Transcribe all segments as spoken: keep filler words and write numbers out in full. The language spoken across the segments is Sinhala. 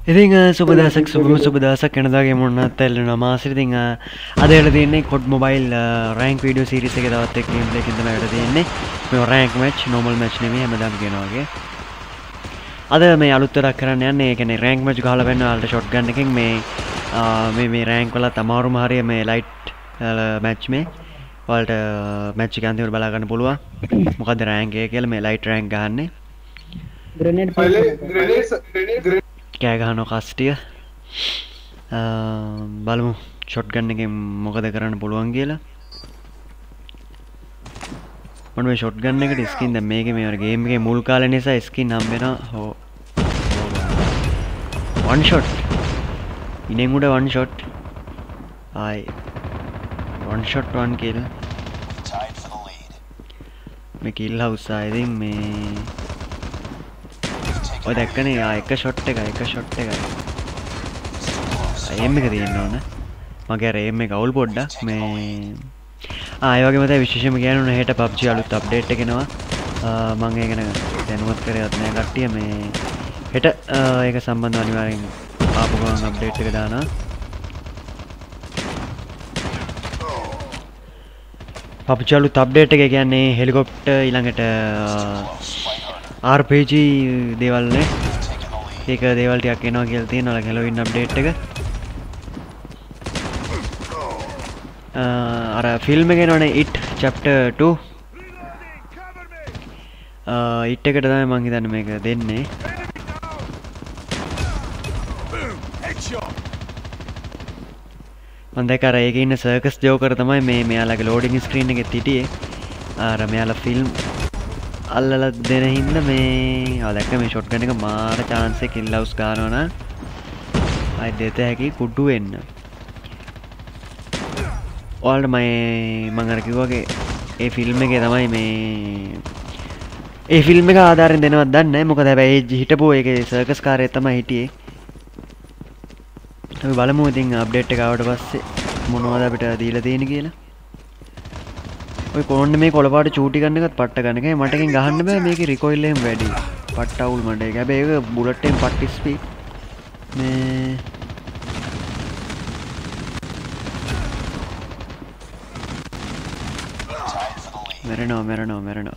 ඉතින් සුබ දවසක් සුබම සුබ දවසක් වෙනදාගේ මොනවත් ඇල්ලුණා මාසෙට ඉතින් අද වෙලා තියෙන්නේ COD mobile rank video series එකේ තවත් එක් ගේම් එකකින් තමයි වෙලා තියෙන්නේ මේ රෑන්ක් මැච් නෝමල් මැච් නෙමෙයි හැමදාම කියනවා වගේ අද මේ අලුත් වැඩක් කරන්න යන්නේ ඒ කියන්නේ රෑන්ක් මැච් ගහලා වෙන්න වලට ෂොට් ගන් එකෙන් මේ මේ මේ රෑන්ක් වල තමාරුම හරිය මේ ලයිට් මැච් මේ වලට මැච් එක අන්තිමට බලා ගන්න පුළුවන් මොකද්ද රෑන්ක් එක කියලා මේ ලයිට් රෑන්ක් ගහන්නේ ग्रेनेड ग्रेनेड කෑ ගහනවා කස්ටිය බලමු ෂොට් ගන් එකෙන් මොකද කරන්න පුළුවන් කියලා මම මේ ෂොට් ගන් එකට ස්කින් දැන් මේකේ මේ ගේම් එකේ මුල් කාලේ නිසා ස්කින් හම්බ වෙනවා හෝ වන් ෂොට් ඉනෙන් උඩ වන් ෂොට් ආයි වන් ෂොට් වන් කිල් මේ කිල් හවුස් ආයි ඉතින් මේ ඔය දැක්කනේ ආ එක ෂොට් එකයි එක ෂොට් එකයි එම් එක තියෙන්න ඕන මගේ අර එම් එක අවුල් පොඩ්ඩක් මේ ආ ඒ වගේම තමයි විශේෂයෙන්ම කියන්න ඕන හෙට පබ්ජි අලුත් අප්ඩේට් එක එනවා මම ඒක ගැන දැනුවත් කරේවත් නෑ කට්ටිය මේ හෙට ඒක සම්බන්ධව අනිවාර්යෙන් ආපු ගමන් අප්ඩේට් එක දානවා පබ්ජි අලුත් අප්ඩේට් එක කියන්නේ හෙලිකොප්ටර් ඊළඟට ආර් පී ජී දේවල් නේ ඒක දේවල් ටිකක් එනවා කියලා තියෙනවා හැලෝවින් අප්ඩේට් එක අර ෆිල්ම් එක එනවනේ ඉට් chapter two ඉට් එකට තමයි මම හිතන්නේ මේක දෙන්නේ මම දැක්ක අර ඒකේ ඉන්න සර්කස් ජෝකර් තමයි මේ මෙයාලගේ ලෝඩින් ස්ක්‍රීන් එකෙත් හිටියේ අර මෙයාලා ෆිල්ම් අල්ලලා දෙන හින්දා මේ ආ දැක්ක මේ ෂොට් ගන් එක මාර chance එක කිල් හවුස් ගන්නවා නම් ආයි දෙත හැකි කුඩු වෙන්න. ඔයාලට මම මම අර කිව්වාගේ ඒ ෆිල්ම් එකේ තමයි මේ ඒ ෆිල්ම් එක ආධාරයෙන් දෙනවද දන්නේ නැහැ. මොකද හැබැයි ඒ හිටපු ඒකේ සර්කස් කාර්යය තමයි හිටියේ. අපි බලමු ඉතින් අප්ඩේට් එක ආවට පස්සේ මොනවද අපිට දීලා තියෙන්නේ කියලා. ඔය කොන්න මේ කොළපාට චූටි ගන්න එකත් පට්ට ගන්න එකයි මට එකෙන් ගහන්න බෑ මේකේ රිකොයිල් එකම වැඩි පට්ට අවුල් මඩ ඒක හැබැයි ඒක බුලට් එකෙන් පට්ට ස්පීඩ් මේ මරනවා මරනවා මරනවා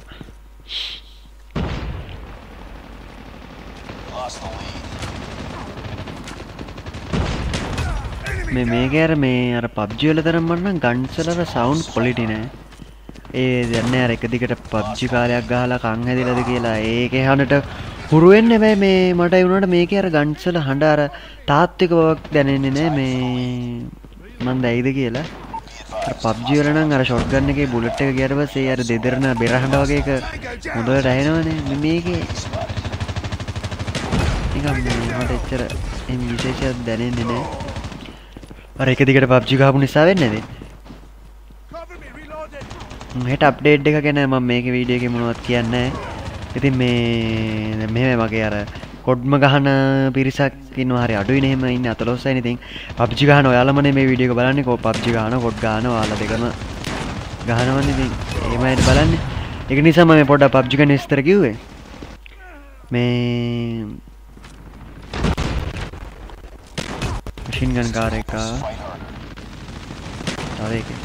මේ මේකේ අර මේ අර පබ්ජි වල තරම් මන්නම් ගන්ස් වල සවුන්ඩ් ක්වොලිටි නෑ ඒ දන්නේ අර එක දිගට පබ්ජි කාලයක් ගහලා කන් හැදිලාද කියලා ඒකේ හඬට හුරු වෙන්නේ බෑ මේ මට ඒ වුණාට මේකේ අර ගන්ස් වල හඬ අර තාත්වික බවක් දැනෙන්නේ නෑ මේ මන් දැයිද කියලා අර පබ්ජි වල නම් අර ෂොට් ගන් එකේ බුලට් එක ගියට පස්සේ අර දෙදරන බෙර හඬ වගේ එක හොඳට ඇහෙනවනේ මේකේ නිකන් මට එච්චර එම් විශේෂයක් දැනෙන්නේ නෑ අර එක දිගට පබ්ජි ගහපු නිසා වෙන්නේ නේද හෙට අප්ඩේට් එක ගැන මම මේකේ වීඩියෝ එකේ මොනවද කියන්නේ නැහැ. ඉතින් මේ දැන් මෙහෙම මගේ අර කොඩ්ම ගහන පිරිසක් ඉන්නවා හරි අඩුයිනේ එහෙම ඉන්නේ අතලොස්සයිනේ. ඉතින් පබ්ජි ගහන ඔයාලමනේ මේ වීඩියෝ එක බලන්නේ කො පබ්ජි ගහන කොඩ් ගහන ඔයාලා දෙකම ගහනවනේ ඉතින් එහෙමයි බලන්නේ. ඒක නිසා මම පොඩ්ඩක් පබ්ජි ගැන විස්තර කිව්වේ. මේ මැෂින් ගන් කාර් එක තව එකක්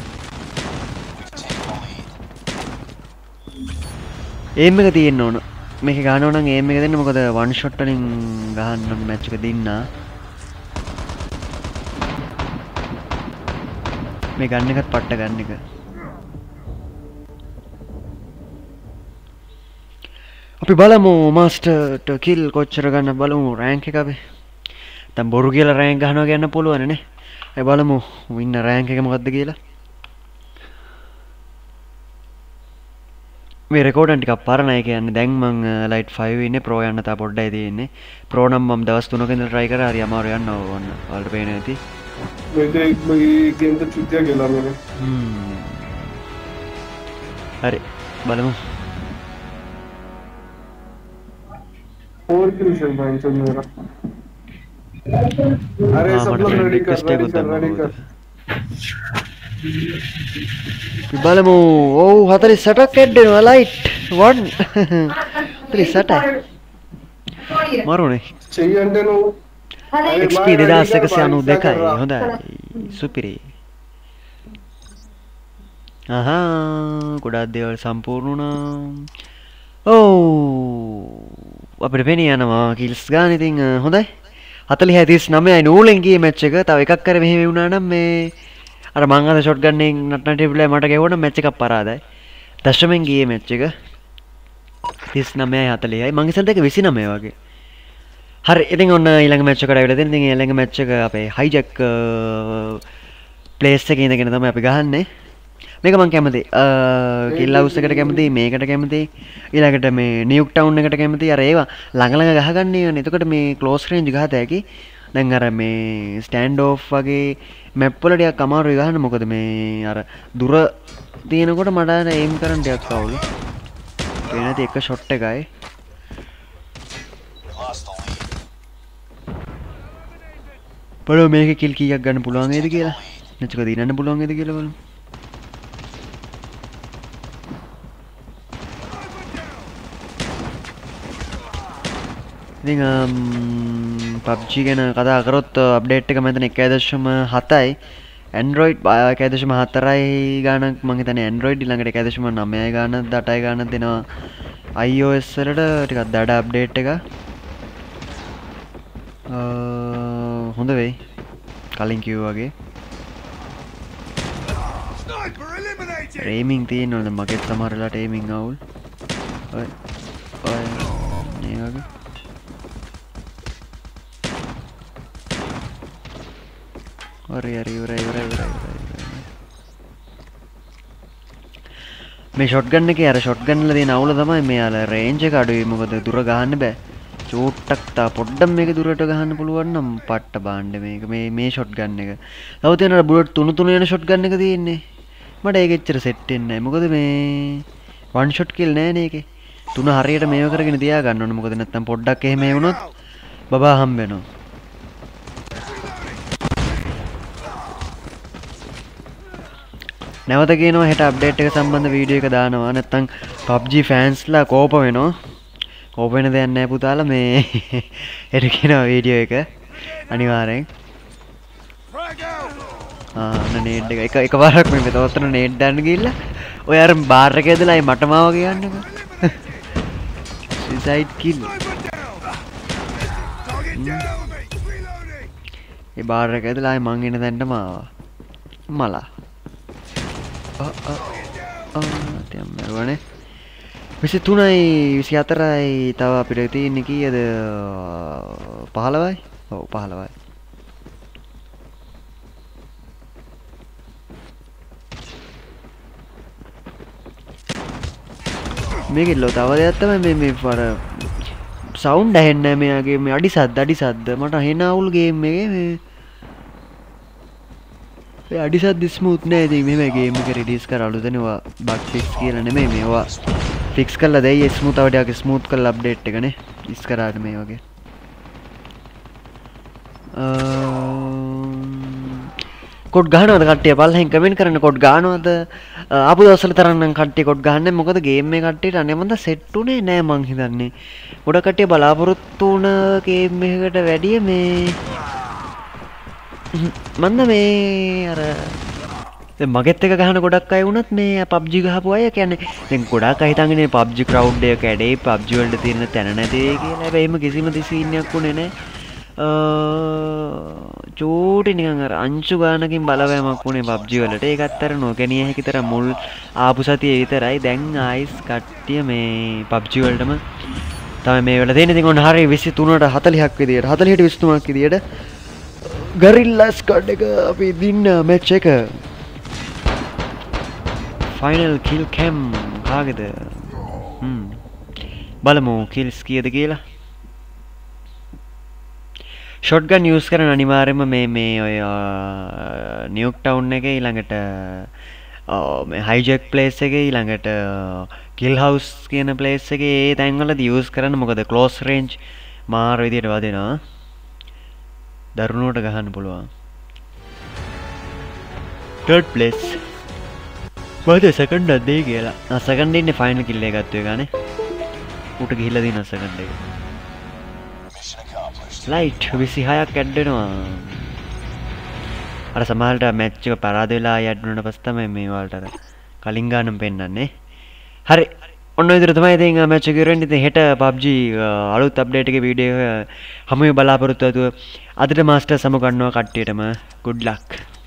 ඒම් එක තියෙන්න ඕන මේක ගන්න ඕන නම් ඒම් එක දෙන්න මොකද වන් ෂොට් වලින් ගහන්න මැච් එක දින්න මේ ගන්න එකත් පට්ට ගන්න එක අපි බලමු මාස්ටර්ට කිල් කොච්චර ගන්න බලමු රෑන්ක් එක අපි දැන් බොරු කියලා රෑන්ක් ගහනවා කියන්න පුළුවන් නේ ඒ බලමු වින්න රෑන්ක් එක මොකද්ද කියලා මේ රෙකෝඩන් ටිකක් පරණයි කියන්නේ දැන් මම ලයිට් ෆයිව් ඉන්නේ ප්‍රෝ යන්න තා පොඩ්ඩයි තියෙන්නේ ප්‍රෝ නම් මම දවස් තුනක ඉඳලා try කරා හරි අමාරු යන්න ඕන ඔයාලට පේන්නේ නැති මේක මේ ගේම් එක චුට්ටියක් ගෙලා මම හ්ම් හරි බලමු फोर क्रूशियल पॉइंट्स है मेरा अरे सब लोग रेडी कर रेडी कर रेडी कर බලමු ඔව් හතළිස් අටක් ඇඩ්ඩෙනවා ලයිට් වන් හතළිස් අටයි මරුනේ చెయ్యి అంటే నువ్వు X P දෙදාස් එකසිය අනූ දෙකයි හොඳයි සුපිරි අහා ගොඩාක් දේවල් සම්පූර්ණ වුණා ඔව් අපිට පෙනී යනවා කිල්ස් ගන්න ඉතින් හොඳයි හතලිහයි තිස් නවයයි නූලෙන් ගියේ මැච් එක තව එකක් කර මෙහෙම වුණා නම් මේ අර මං අද ෂොට් ගන්නෙන් නටන ටේබල් මට ගෙවුණා මැච් එකක් පරාදයි දශමෙන් ගියේ මැච් එක තිස් නවයයි හතලිහයි මං ඉස්සෙල්ට එක විසි නවය වගේ හරි ඉතින් ඔන්න ඊළඟ මැච් එකට ආවිලා දෙන්න ඉතින් ඊළඟ මැච් එක අපේ හයිජැක් ප්ලේස් එකේ ඉඳගෙන තමයි අපි ගහන්නේ මේක මං කැමති කිල් හවුස් එකට කැමති මේකට කැමති ඊළඟට මේ නියුක් ටවුන් එකට කැමති අර ඒවා ළඟ ළඟ ගහගන්නේ ඕනේ එතකොට මේ ක්ලෝස් රේන්ජ් ගහත හැකි දැන් අර මේ ස්ටෑන්ඩ් ඕෆ් වගේ මැප් වල ටිකක් අමාරුයි ගහන්න මොකද මේ අර දුර තියෙනකොට මට අර එයිම් කරන්න ටිකක් අවුලු ඒ නැති එක ෂොට් එකයි බලමු මේක කිල් කීයක් ගන්න පුළුවන් වේද කියලා නැත්නම් දිනන්න පුළුවන් වේද කියලා බලමු ඉතින් P U B G ගැන කතා කරොත් අප්ඩේට් එක මෙතන එක දශම හතයි Android එක දශම හතරයි ගානක් මම හිතන්නේ Android ඊළඟට එක දශම නවයයි ගානක් අටයි ගානක් දෙනවා iOS වලට ටිකක් දඩ අප්ඩේට් එක හොඳ වෙයි කලින් කිව්වා වගේ රේමින් තියෙනවද මගෙත් සමහර වෙලාවට ඒමින් අවුල් ඔය ඔය මේ වගේ හරි හරි ඉවරයි ඉවරයි ඉවරයි මේ ෂොට් ගන් එකේ අර ෂොට් ගන් වල තියෙන අවුල තමයි මේ අර රේන්ජ් එක අඩුයි මොකද දුර ගහන්න බෑ චූට්ටක් තා පොඩ්ඩක් මේක දුරට ගහන්න පුළුවන් නම් පට්ට බාන්න මේක මේ මේ ෂොට් ගන් එක තව තියෙන අර බුලට් තුන තුන යන ෂොට් ගන් එක තියෙන්නේ මට ඒක එච්චර සෙට් වෙන්නේ නැහැ මොකද මේ වන් ෂොට් කිල් නෑනේ ඒකේ තුන හරියට මේව කරගෙන තියා ගන්න ඕනේ මොකද නැත්තම් පොඩ්ඩක් එහෙම වුණොත් බබා හම්බ වෙනවා නැවත කියනවා හෙට අප්ඩේට් එක සම්බන්ධ වීඩියෝ එක දානවා නැත්තම් P U B G ෆෑන්ස්ලා කෝප වෙනවා කෝප වෙන දෙයක් නැහැ පුතාලා මේ හෙට කියනවා වීඩියෝ එක අනිවාර්යෙන් ආ නේඩ් එක එක එකපාරක් මේ මෙතන නේඩ් දාන්න ගිහිල්ලා ඔය අර බාර් එකේ ඉඳලා මට මාව කියන්නකෝ සුයිසයිඩ් කිල් ඒ බාර් එකේ ඉඳලා මං එන තැනටම ආවා මලා දැන් මරුවනේ විසි තුනයි විසි හතරයි තව අපිට තියෙන්නේ කීයද පහළොවයි ඔව් පහළොවයි මේකෙල්ලෝ තව දෙයක් තමයි මේ මේ අර සවුන්ඩ් ඇහෙන්නේ නැහැ මෙයාගේ මේ අඩි සද්ද අඩි සද්ද මට හෙන අවුල් ගේම් එකේ මේ ඒ අඩි සද්ද ස්මූත් නෑ ඉතින් මෙහෙම ගේම් එක රිලීස් කරලා දෙනවා බග් ෆික්ස් කියලා නෙමෙයි මේවා ෆික්ස් කරලා දෙයි ස්මූත් අවඩියක් ස්මූත් කරලා අප්ඩේට් එකනේ ඉස්කරාට මේ වගේ කොඩ් ගහනවද කට්ටිය පල්ලෙන් කමෙන්ට් කරන්න කොඩ් ගහනවද ආපු දවස්වල තරම් නම් කට්ටිය කොඩ් ගහන්නේ මොකද ගේම් එක කට්ටියට අනේ මන්ද සෙට් උනේ නෑ මං හිතන්නේ ගොඩක් කට්ටිය බලාපොරොත්තු වුණ ගේම් එකකට වැඩිය මේ මන්ද මේ අර දැන් මගෙත් එක ගහන ගොඩක් අය වුණත් මේ P U B G ගහපු අය කියන්නේ දැන් ගොඩක් අය හිතන්නේ P U B G crowd එක කැඩේ P U B G වලට තියෙන තැන නැති කියලා හැබැයි එහෙම කිසිම දිසීනයක් උනේ නෑ චූටි නිකන් අර අංශු ගානකින් බලවෑමක් වුණේ P U B G වලට ඒකත් අතර නොගැනිය හැකි තරම් මුල් ආපු සතියේ විතරයි දැන් ආයිස් කට්ටිය මේ P U B G වලටම තමයි මේ වෙලාව තියෙන්නේ ඉතින් ඔන්න හරිය විසි තුනට හතලිහක් විදියට හතලිහට විසි තුනක් විදියට ගරිල්ලා ස්ක්වඩ් එක අපි දින්න මැච් එක ෆයිනල් කිල් කැම් කාගේද හ්ම් බලමු කිල්ස් කීයද කියලා ෂොට්ගන් යූස් කරන අනිවාර්යයෙන්ම මේ මේ ඔය නියුක් ටවුන් එකේ ඊළඟට මේ හයිජැක් ප්ලේස් එකේ ඊළඟට කිල් හවුස් කියන ප්ලේස් එකේ ඒ තැන්වලදී යූස් කරන්න මොකද ක්ලෝස් රේන්ජ් මාර විදියට වදිනවා දරුණුවට ගහන්න පුළුවන් third place මට සෙකන්ඩ් එකක් දෙයි කියලා ආ සෙකන්ඩ් ඉන්නේ ෆයිනල් කිල් එක ගත්ත එක ගානේ උට ගිහිල්ලා දිනවා සෙකන්ඩ් එක ලයිට් විසිහයක් ඇඩ් වෙනවා. අර සමහරට මැච් එක පරාද වෙලා ඇඩ් වුණාට පස්සේ තමයි මේ වලට අර කලින් ගානම් පෙන්නන්නේ. හරි. ඔන්න ඔය විදිහට තමයි ඉතින් මැච් එක ඉවර වෙන්නේ. ඉතින් හෙට P U B G අලුත් අප්ඩේට් එකේ වීඩියෝ එක හමුවේ බලාපොරොත්තු වෙතුව අදට මාස්ටර් සමු ගන්නවා කට්ටියටම good luck.